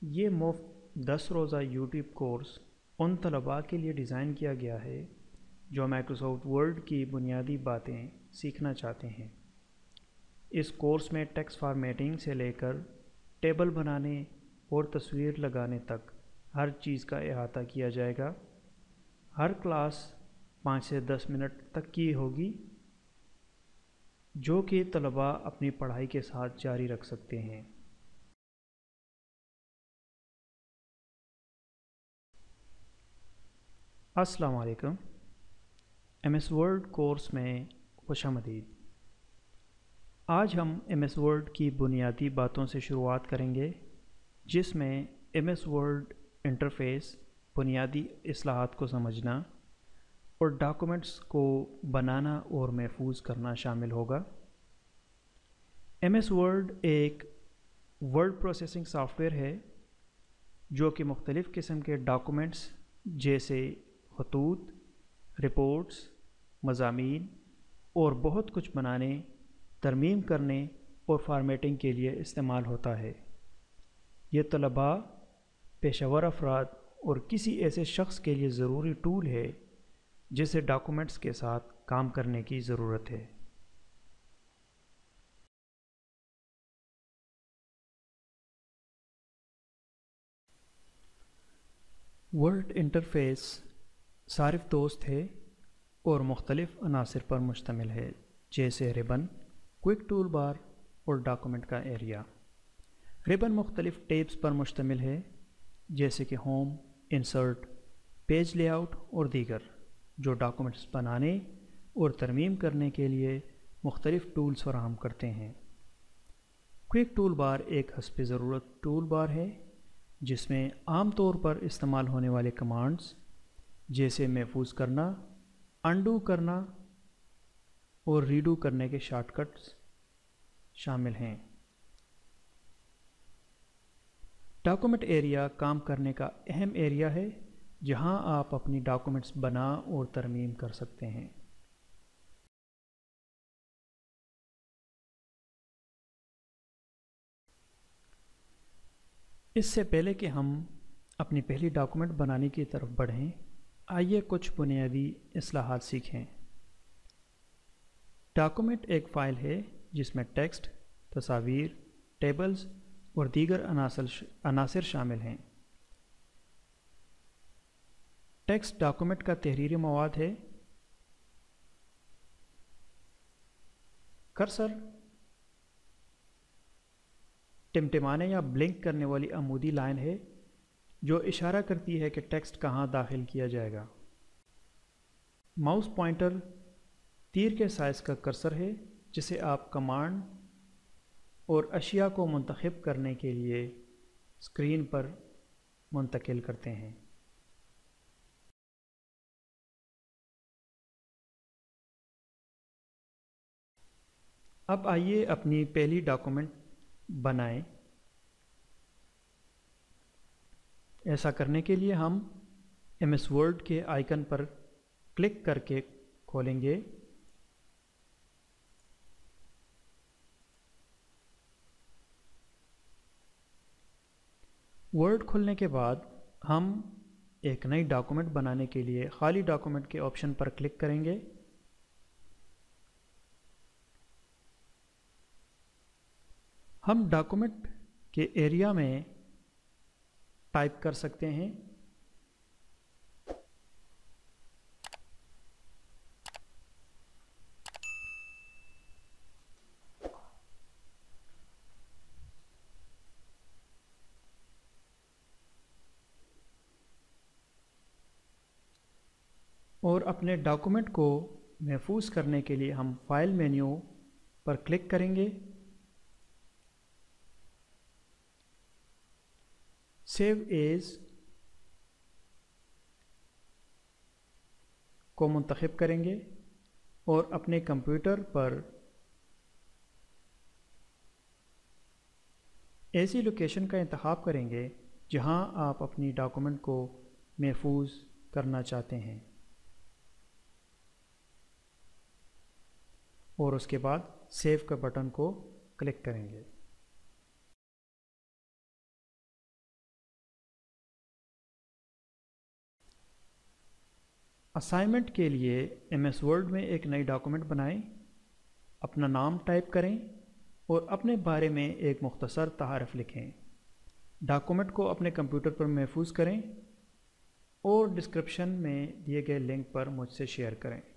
یہ مفت 10 روزہ یوٹیوب کورس ان طلباء کے لیے ڈیزائن کیا گیا ہے جو مائیکروسافٹ ورڈ کی بنیادی باتیں سیکھنا چاہتے ہیں۔ اس کورس میں ٹیکسٹ فارمیٹنگ سے لے کر ٹیبل بنانے اور تصویر لگانے تک ہر چیز کا احاطہ کیا جائے گا۔ ہر کلاس 5 سے 10 منٹ تک کی ہوگی، جو کہ طلباء اپنی پڑھائی کے ساتھ جاری رکھ سکتے ہیں۔ السلام علیکم، ایم ایس ورڈ کورس میں خوش آمدید۔ آج ہم ایم ایس ورڈ کی بنیادی باتوں سے شروعات کریں گے، جس میں ایم ایس ورڈ انٹرفیس، بنیادی اصطلاحات کو سمجھنا اور ڈاکومنٹس کو بنانا اور محفوظ کرنا شامل ہوگا۔ ایم ایس ورڈ ایک ورڈ پروسیسنگ سافٹ ویئر ہے جو کہ مختلف قسم کے ڈاکومنٹس جیسے خطوط، رپورٹس، مضامین اور بہت کچھ بنانے، ترمیم کرنے اور فارمیٹنگ کے لیے استعمال ہوتا ہے۔ یہ طلباء، پیشہ ور افراد اور کسی ایسے شخص کے لیے ضروری ٹول ہے جسے ڈاکومنٹس کے ساتھ کام کرنے کی ضرورت ہے۔ ورڈ انٹرفیس صارف دوست ہے اور مختلف عناصر پر مشتمل ہے، جیسے ربن، کوئک ٹول بار اور ڈاکومنٹ کا ایریا۔ ربن مختلف ٹیبز پر مشتمل ہے، جیسے کہ home, insert, page layout اور دیگر، جو ڈاکومنٹس بنانے اور ترمیم کرنے کے لیے مختلف ٹولز فراہم کرتے ہیں۔ کوئک ٹول بار ایک حسب ضرورت ٹول بار ہے جس میں عام طور پر استعمال ہونے والے کمانڈز جیسے محفوظ کرنا، انڈو کرنا اور ریڈو کرنے کے شارٹ کٹس شامل ہیں۔ ڈاکومنٹ ایریا کام کرنے کا اہم ایریا ہے جہاں آپ اپنی ڈاکومنٹس بنا اور ترمیم کر سکتے ہیں۔ اس سے پہلے کہ ہم اپنی پہلی ڈاکومنٹ بنانے کی طرف بڑھیں، آئیے کچھ بنیادی اصطلاحات سیکھیں۔ ڈاکومنٹ ایک فائل ہے جس میں ٹیکسٹ، تصاویر، ٹیبلز اور دیگر عناصر شامل ہیں۔ ٹیکسٹ ڈاکومنٹ کا تحریری مواد ہے۔ کرسر ٹمٹمانے یا بلنک کرنے والی عمودی لائن ہے جو اشارہ کرتی ہے کہ ٹیکسٹ کہاں داخل کیا جائے گا۔ ماؤس پوائنٹر تیر کے سائز کا کرسر ہے جسے آپ کمانڈ اور اشیاء کو منتخب کرنے کے لیے اسکرین پر منتقل کرتے ہیں۔ اب آئیے اپنی پہلی ڈاکومنٹ بنائیں۔ ایسا کرنے کے لیے ہم ایم ایس ورڈ کے آئیکن پر کلک کر کے کھولیں گے۔ ورڈ کھلنے کے بعد ہم ایک نئی ڈاکومنٹ بنانے کے لیے خالی ڈاکومنٹ کے آپشن پر کلک کریں گے۔ ہم ڈاکومنٹ کے ایریا میں ٹائپ کر سکتے ہیں۔ اور اپنے ڈاکومنٹ کو محفوظ کرنے کے لیے ہم فائل مینیو پر کلک کریں گے، سیو ایز کو منتخب کریں گے اور اپنے کمپیوٹر پر ایسی لوکیشن کا انتخاب کریں گے جہاں آپ اپنی ڈاکومنٹ کو محفوظ کرنا چاہتے ہیں، اور اس کے بعد سیو کا بٹن کو کلک کریں گے۔ اسائنمنٹ کے لیے ایم ایس ورڈ میں ایک نئی ڈاکومنٹ بنائیں، اپنا نام ٹائپ کریں اور اپنے بارے میں ایک مختصر تعارف لکھیں۔ ڈاکومنٹ کو اپنے کمپیوٹر پر محفوظ کریں اور ڈسکرپشن میں دیے گئے لنک پر مجھ سے شیئر کریں۔